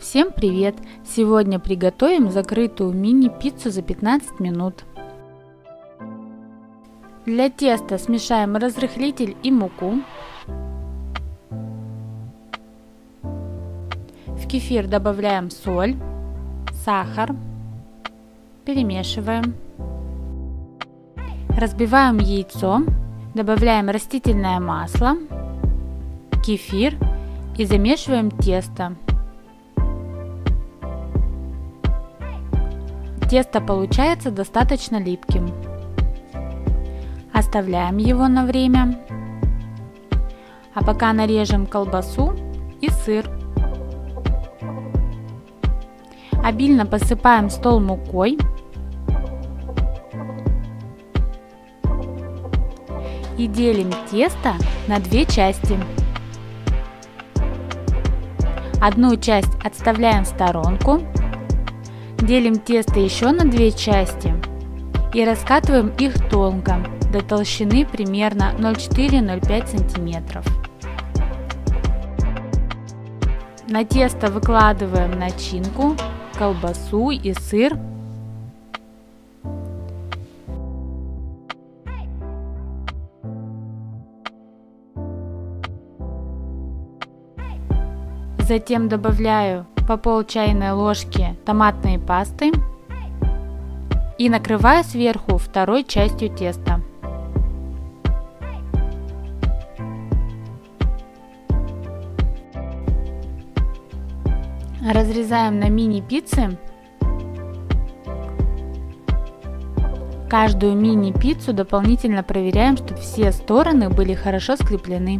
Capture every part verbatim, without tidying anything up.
Всем привет! Сегодня приготовим закрытую мини-пиццу за пятнадцать минут. Для теста смешаем разрыхлитель и муку. В кефир добавляем соль, сахар, перемешиваем. Разбиваем яйцо, добавляем растительное масло, кефир и замешиваем тесто. Тесто получается достаточно липким. Оставляем его на время. А пока нарежем колбасу и сыр. Обильно посыпаем стол мукой. И делим тесто на две части. Одну часть отставляем в сторонку. Делим тесто еще на две части и раскатываем их тонко, до толщины примерно ноль целых четыре - ноль целых пять сантиметров. На тесто выкладываем начинку, колбасу и сыр. Затем добавляю по пол чайной ложки томатной пасты и накрываю сверху второй частью теста. Разрезаем на мини-пиццы. Каждую мини-пиццу дополнительно проверяем, чтобы все стороны были хорошо скреплены.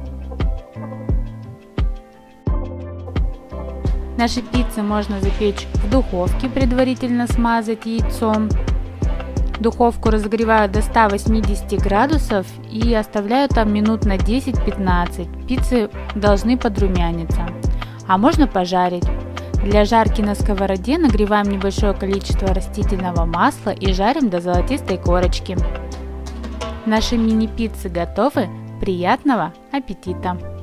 Наши пиццы можно запечь в духовке, предварительно смазать яйцом. Духовку разогреваю до ста восьмидесяти градусов и оставляю там минут на десять-пятнадцать. Пиццы должны подрумяниться, а можно пожарить. Для жарки на сковороде нагреваем небольшое количество растительного масла и жарим до золотистой корочки. Наши мини-пиццы готовы. Приятного аппетита!